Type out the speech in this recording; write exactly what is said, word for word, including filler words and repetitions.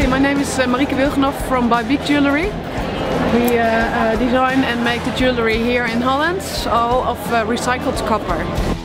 my name is uh, Marieke Wilgenhoff from By Beek Jewelry. We uh, uh, design and make the jewelry here in Holland, all of uh, recycled copper.